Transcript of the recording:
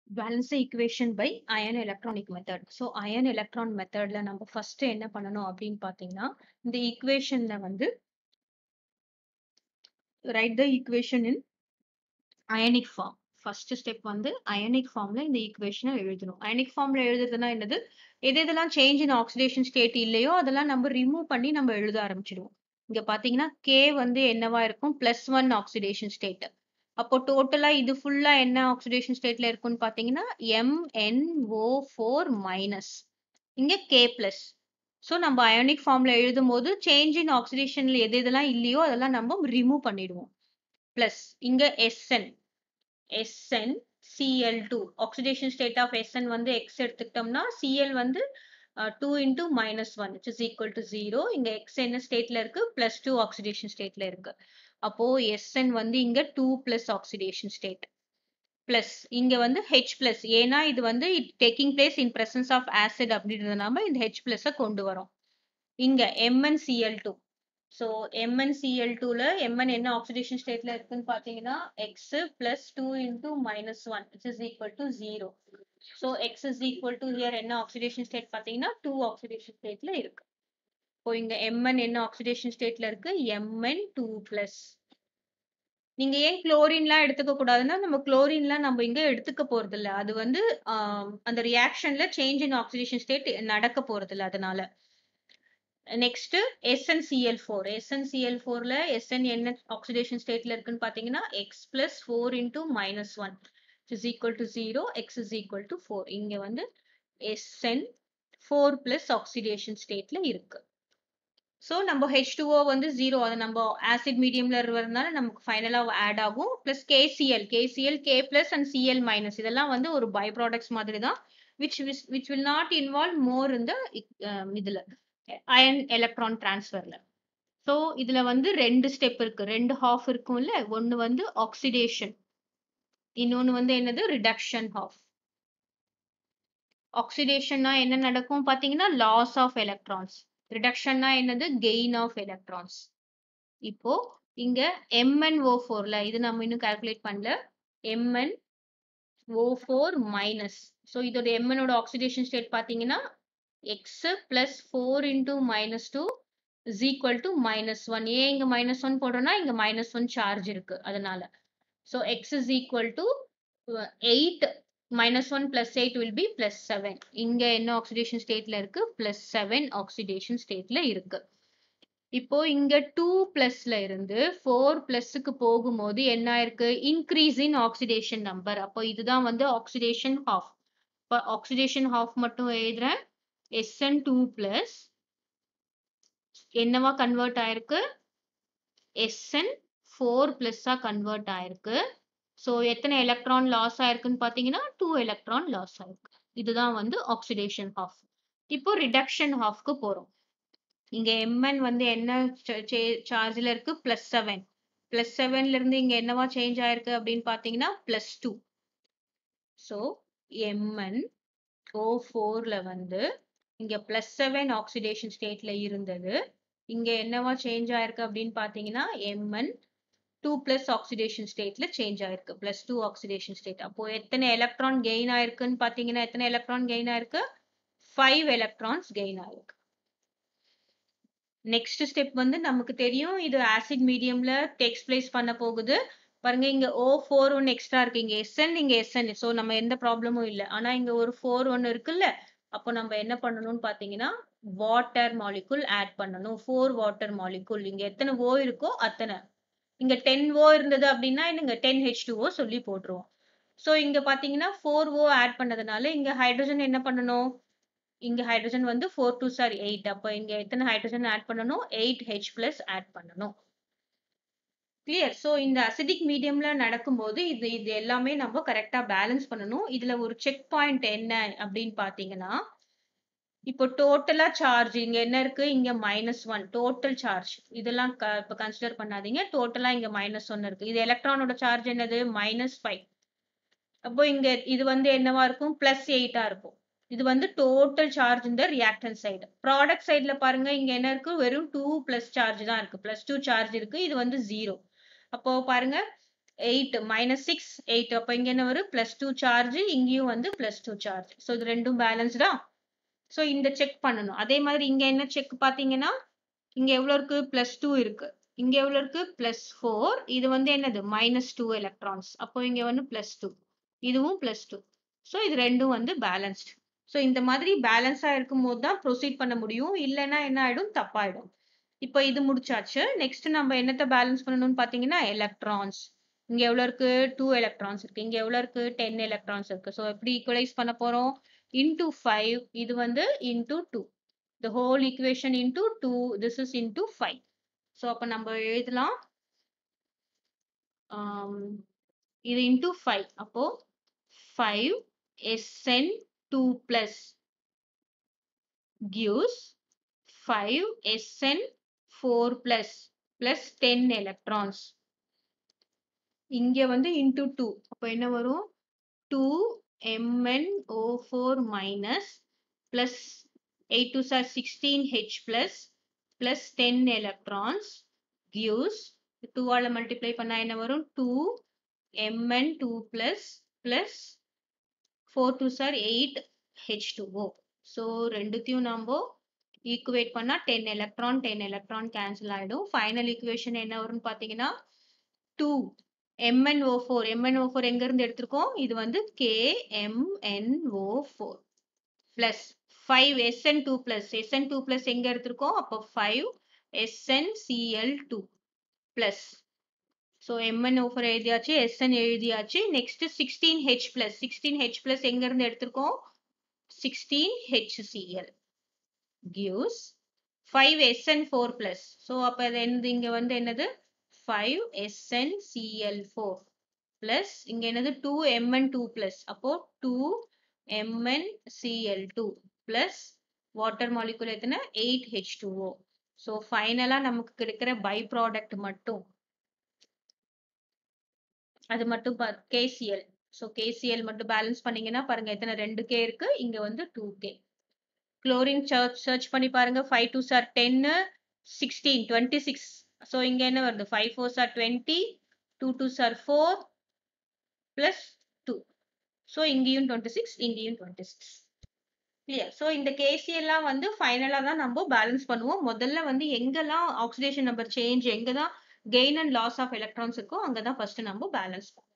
Balance the equation by ion electronic method. So ion electron methodல நம்ம first என்ன பண்ணணும் அப்படின்னு பாத்தீங்கன்னா இந்த equationல வந்து write the equation in ionic form. First step வந்து ionic formல இந்த equation எழுதணும். Ionic formல எழுதுறதுன்னா என்னது? எதெல்லாம் change in oxidation state இல்லையோ அதெல்லாம் நம்ம remove பண்ணி நம்ம எழுத ஆரம்பிச்சிடுவோம். இங்க பாத்தீங்கன்னா K வந்து என்னவா இருக்கும்? +1 oxidation state. அப்போ டோட்டலா இது ஃபுல்லா என்ன ஆக்சிடேஷன் ஸ்டேட்ல இருக்கும்னு பாத்தீங்கன்னா MnO4 மைனஸ் இங்க K பிளஸ். ஸோ நம்ம அயோனிக் ஃபார்ம்ல எழுதும் போது சேஞ்ச் இன் ஆக்சிடேஷன்ல எது எதெல்லாம் இல்லையோ அதெல்லாம் நம்ம ரிமூவ் பண்ணிடுவோம். பிளஸ் இங்க SN Cl2 oxidation state of SN வந்து X எடுத்துக்கிட்டோம்னா Cl வந்து 2 into -1 which is equal to 0. இங்க X என்ன ஸ்டேட்ல இருக்கு? +2 ஆக்சிடேஷன் ஸ்டேட்ல இருக்கு. அப்போ Sn வந்து இங்க 2+ ஆக்சிடேஷன் ஸ்டேட். பிளஸ் இங்க வந்து H பிளஸ். ஏன்னா இது வந்து taking place in presence of acid அப்படின்றதுனால இந்த H பிளஸ் கொண்டு வரோம். இங்க MnCl2. ஸோ MnCl2ல Mn என்ன ஆக்சிடேஷன் ஸ்டேட்ல இருக்குன்னு பாத்தீங்கன்னா X plus 2 into -1 which is equal to 0. So X is equal to here என்ன ஆக்சிடேஷன் ஸ்டேட் பாத்தீங்கன்னா 2 ஆக்சிடேஷன் ஸ்டேட்ல இருக்கு. இப்போ இங்க Mn என்ன ஆக்சிடேஷன் ஸ்டேட்ல இருக்கு? Mn2+. நீங்க ஏன் குளோரின்லாம் எடுத்துக்க கூடாதுன்னா, நம்ம குளோரின்லாம் நம்ம இங்க எடுத்துக்க போறதில்ல. அது வந்து அந்த ரியாக்ஷன்ல சேஞ்ச் இன் ஆக்சிடேஷன் ஸ்டேட் நடக்க போறதில்ல அதனால. Next SnCl4. SnCl4ல Sn என்ன ஆக்சிடேஷன் ஸ்டேட்ல இருக்குன்னு பாத்தீங்கன்னா X plus 4 into -1 which is equal to 0. X is equal to 4. இங்க வந்து Sn 4 plus ஆக்சிடேஷன் ஸ்டேட்ல இருக்கு. ஸோ நம்ம H2O வந்து 0 அதை நம்ம ஆசிட் மீடியம்ல இருக்கிறதுனால நமக்கு ஃபைனலா ஆட் ஆகும். Plus KCl, K plus and Cl minus இதெல்லாம் வந்து ஒரு பை ப்ராடக்ட்ஸ் மாதிரி தான் which will not involve more in the இதுல அயன் எலக்ட்ரான் டிரான்ஸ்ஃபர்ல. ஸோ இதுல வந்து ரெண்டு ஸ்டெப் இருக்கு, ரெண்டு ஹாஃப் இருக்கும்ல. ஒன்னு வந்து ஆக்சிடேஷன், இன்னொன்னு வந்து என்னது ரிடக்ஷன் ஹாஃப். ஆக்சிடேஷன்னா என்ன நடக்கும் பாத்தீங்கன்னா லாஸ் ஆஃப் எலக்ட்ரான்ஸ். ரிடக்ஷன்னா என்னது கெயின் ஆஃப் எலக்ட்ரான்ஸ். இப்போ இங்க MnO4ல இது நம்ம இன்னும் கால்குலேட் பண்ணல. MnO4 minus. ஸோ இதோட Mnோட ஆக்சிடேஷன் ஸ்டேட் பாத்தீங்கன்னா X plus 4 into -2 is equal to -1. ஏன் இங்க -1 போடுறோம்னா இங்க -1 சார்ஜ் இருக்கு அதனால. So X is equal to 8. -1 plus 8 will be +7. இங்க என்ன ஆக்சிடேஷன் ஸ்டேட்ல இருக்கு? +7 ஆக்சிடேஷன் ஸ்டேட்ல இருக்கு. இப்போ இங்க 2 பிளஸ்ல இருந்து 4 பிளஸ்க்கு போகும்போது என்ன ஆயிருக்கு? Increase in oxidation number. அப்போ இதுதான் வந்து ஆக்சிடேஷன் ஹாஃப். இப்போ ஆக்சிடேஷன் ஹாஃப் மட்டும் எழுதுறேன். Sn2 பிளஸ் என்னவா கன்வெர்ட் ஆயிருக்கு? Sn4 பிளஸ்ஸா கன்வெர்ட் ஆயிருக்கு. ஸோ எத்தனை எலக்ட்ரான் லாஸ் ஆயிருக்குன்னு பாத்தீங்கன்னா 2 எலக்ட்ரான் லாஸ் ஆயிருக்கு. இதுதான் வந்து ஆக்சிடேஷன் ஹாஃப். இப்போ ரிடக்ஷன் ஹாஃப்க்கு போறோம். இங்க Mn வந்து என்ன சார்ஜ்ல இருக்கு? +7. +7ல இருந்து இங்க என்னவா சேஞ்ச் ஆயிருக்கு அப்படின்னு பாத்தீங்கன்னா +2. ஸோ MnO4ல வந்து இங்க +7 ஆக்சிடேஷன் ஸ்டேட்ல இருந்தது. இங்க என்னவா சேஞ்ச் ஆயிருக்கு அப்படின்னு பாத்தீங்கன்னா Mn2+ ஆக்சிடேஷன் ஸ்டேட்ல சேஞ்ச் ஆயிருக்கு. +2 ஆக்சிடேஷன் ஸ்டேட். அப்போ எத்தனை எலக்ட்ரான் கெயின் ஆயிருக்குன்னு பாத்தீங்கன்னா எத்தனை எலக்ட்ரான் கெயின் ஆயிருக்கு? 5 எலக்ட்ரான்ஸ் கெயின் ஆயிருக்கு. நெக்ஸ்ட் ஸ்டெப் வந்து நமக்கு தெரியும் இது ஆசிட் மீடியம்ல டேக்ஸ் பிளேஸ் பண்ண போகுது. பாருங்க இங்க O4 ஒன்னு எக்ஸ்ட்ரா இருக்கு. இங்க Sn இங்க Sn. சோ நம்ம எந்த ப்ராப்ளமும் இல்ல. ஆனா இங்க ஒரு 4 ஒன்னு இருக்குல்ல. அப்போ நம்ம என்ன பண்ணணும்னு பாத்தீங்கன்னா வாட்டர் மாலிகுல் ஆட் பண்ணணும். 4 வாட்டர் மாலிகுல். இங்க எத்தனை O இருக்கோ அத்தனை. இங்க 10 O இருந்தது அப்படின்னா இங்க 10H2O சொல்லி போட்டுருவோம். சோ இங்க பாத்தீங்கன்னா 4O ஆட் பண்ணதுனால இங்க ஹைட்ரஜன் என்ன பண்ணணும்? இங்க ஹைட்ரஜன் வந்து 4 2s are 8. அப்ப இங்க எத்தனை ஹைட்ரஜன் ஆட் பண்ணணும்? 8H+ ஆட் பண்ணணும். கிளியர்? சோ இந்த அசிடிக் மீடியம்ல நடக்கும்போது இது எல்லாமே நம்ம கரெக்ட்டா பேலன்ஸ் பண்ணணும். இதுல ஒரு செக் பாயிண்ட் என்ன அப்படின்னு பாத்தீங்கன்னா இப்போ டோட்டலா சார்ஜ் இங்க என்ன இருக்கு? இங்க -1 டோட்டல் சார்ஜ். இதெல்லாம் இப்ப கன்சிடர் பண்ணாதீங்க. டோட்டலா இங்க -1 இருக்கு. இது எலக்ட்ரானோட சார்ஜ் என்னது? -5. அப்போ இங்க இது வந்து என்னவா இருக்கும்? +8 இருக்கும். இது வந்து டோட்டல் சார்ஜ் இந்த ரியாக்டன்ட் சைடு. ப்ராடக்ட் சைடுல பாருங்க இங்க என்ன இருக்கு? வெறும் 2+ சார்ஜ் தான் இருக்கு. +2 சார்ஜ் இருக்கு. இது வந்து 0. அப்போ பாருங்க 8 minus 6 8 அப்ப இங்க என்ன வரும் +2 சார்ஜ் இங்கேயும் வந்து +2 சார்ஜ். ஸோ இது ரெண்டும் பேலன்ஸ்டா. ஸோ இந்த செக் பண்ணணும். அதே மாதிரி இங்க என்ன செக் பார்த்தீங்கன்னா இங்க எவ்வளவு இருக்கு +2 இருக்கு. இங்க எவ்வளவு இருக்கு +4. இது வந்து என்னது -2 எலக்ட்ரான்ஸ். அப்போ இங்க வந்து +2. இதுவும் +2. ஸோ இது ரெண்டும் வந்து பேலன்ஸ்ட். ஸோ இந்த மாதிரி பேலன்ஸா இருக்கும்போது தான் ப்ரொசீட் பண்ண முடியும். இல்லைன்னா என்ன ஆயிடும் தப்பாயிடும். இப்போ இது முடிச்சாச்சு. நெக்ஸ்ட் நம்ம என்னத்த பேலன்ஸ் பண்ணணும்னு பார்த்தீங்கன்னா எலக்ட்ரான்ஸ். இங்க எவ்வளவு இருக்கு 2 எலக்ட்ரான்ஸ் இருக்கு. இங்க எவ்வளவு இருக்கு 10 எலக்ட்ரான்ஸ் இருக்கு. ஸோ எப்படி ஈக்குவலைஸ் பண்ண போறோம் into 5 இது வந்து into 2. The whole equation into 2, this is into 5. So, அப்ப நம்ம எழுதலாம் இது into 5. அப்போ 5 SN2 plus gives 5 SN4 plus 10 electrons. இங்க வந்து into 2. அப்ப என்ன வரும் 2 MnO4 minus plus 8 2s are 16H plus 10 electrons gives 2 ஆல multiply பண்ணா என்ன வரும் 2 Mn2 plus 4 2s are 8 H2O. So ரெண்டுத்தையும் நாம ஈக்குவேட் பண்ணா 10 electron cancel ஆயிடும். Final equation என்ன வரும்னு பாத்தீங்கன்னா 2 MnO4 எங்க இருந்து எடுத்திருக்கோம் இது வந்து KMnO4 plus 5 SN2 plus எங்க எடுத்திருக்கோம் அப்போ 5 SnCl2 plus so MnO4 எழுதியாச்சு SN எழுதியாச்சு நெக்ஸ்ட் 16H plus எங்க இருந்து எடுத்திருக்கோம் 16HCl gives 5 SN4 plus so அப்ப இங்க வந்து என்னது 5 SnCl4 plus இங்க என்னது 2 Mn2 plus அப்போ 2 MnCl2 plus water molecule எத்தனை 8H2O. So ஃபைனலா நமக்கு கிடைக்கிற பை ப்ராடக்ட் மட்டும் அது மட்டும் KCl. So KCl மட்டும் பேலன்ஸ் பண்ணீங்கன்னா பாருங்க எத்தனை 2K இருக்கு இங்க வந்து 2K. குளோரின் சர்ச் பண்ணி பாருங்க 5 2s are 10 16 26. So இங்க என்ன வருது 5 4s are 20 2 2s are 4 plus 2. So இங்கேயும் 26 இங்கேயும் 26. கிளியர். ஸோ இந்த கேசி எல்லாம் வந்து ஃபைனலா தான் நம்ம பேலன்ஸ் பண்ணுவோம். முதல்ல வந்து எங்கெல்லாம் ஆக்சிடேஷன் நம்பர் சேஞ்ச் எங்க தான் gain and loss of electrons இருக்கோ அங்க தான் ஃபர்ஸ்ட் நம்ம பேலன்ஸ் பண்ணுவோம்.